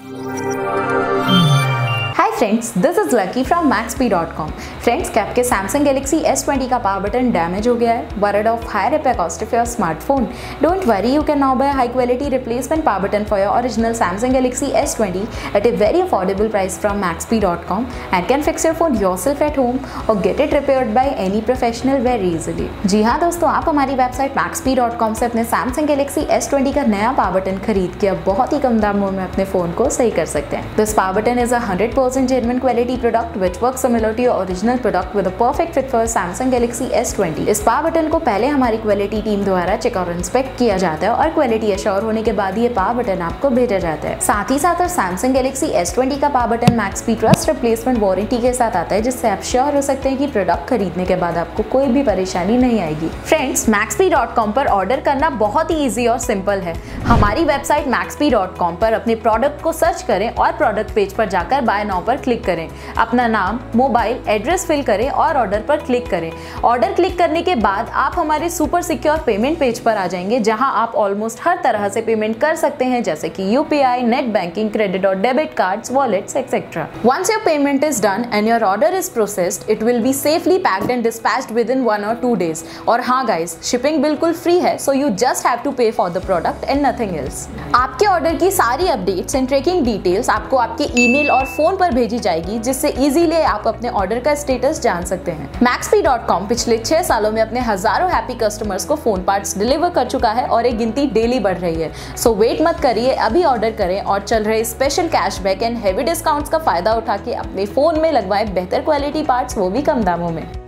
Hi friends, this is Lucky from maxp.com। Friends, क्या आपके Samsung Galaxy S20 का power button damage हो गया है? Worried of high repair cost of your smartphone? Don't worry, you can now buy a high quality replacement power button for your original Samsung Galaxy S20 at a very affordable price from maxp.com and can fix your phone yourself at home or get it repaired by any professional very easily। जी हाँ दोस्तों, आप हमारी website maxp.com से अपने Samsung Galaxy S20 का नया power button खरीद के अब बहुत ही कम दामों में अपने फोन को सही कर सकते हैं। This power button is a 100% genuine quality product which works similar to your original product with a perfect fit for Samsung Galaxy S20। इस पावर बटन को पहले हमारी क्वालिटी टीम द्वारा चेक और इंस्पेक्ट किया जाता है और क्वालिटी एश्योर होने के बाद ये पावर बटन आपको भेजा जाता है। साथ ही साथ Samsung Galaxy S20 का power button maxp trust replacement warranty के साथ आता है, जिससे आप श्योर हो सकते हैं कि प्रोडक्ट खरीदने के बाद आपको कोई भी परेशानी नहीं आएगी। फ्रेंड्स, maxp.com पर ऑर्डर करना बहुत ही ईजी और सिंपल है। हमारी वेबसाइट maxp.com पर अपने प्रोडक्ट को सर्च करें और प्रोडक्ट पेज पर जाकर बाय नाउ पर क्लिक करें। अपना नाम, मोबाइल, एड्रेस फिल करें और ऑर्डर पर क्लिक करें। ऑर्डर क्लिक करने के बाद आप हमारे सुपर सिक्योर पेमेंट पेज पर आ जाएंगे, जहां आप ऑलमोस्ट हर तरह से पेमेंट कर सकते हैं, जैसे कि यूपीआई, नेट बैंकिंग, क्रेडिट और debit cards, wallets etcetera. Once your payment is done and your order is processed, it will be safely packed and dispatched within 1 or 2 days। और हाँ गाइस, शिपिंग बिल्कुल free है, so you just have to pay for the product and nothing else. आपके order की सारी updates and tracking details आपको आपके email और फोन पर भेजी जाएगी, जिससे इजीली आप अपने ऑर्डर का स्टेटस जान सकते हैं। maxp.com पिछले 6 सालों में अपने हजारों हैप्पी कस्टमर्स को फोन पार्ट्स डिलीवर कर चुका है और ये गिनती डेली बढ़ रही है। सो वेट मत करिए, अभी ऑर्डर करें और चल रहे special cashback and heavy discounts का फायदा उठा के अपने फोन में लगवाएं बेहतर क्वालिटी पार्ट्स, वो भी कम दामों में।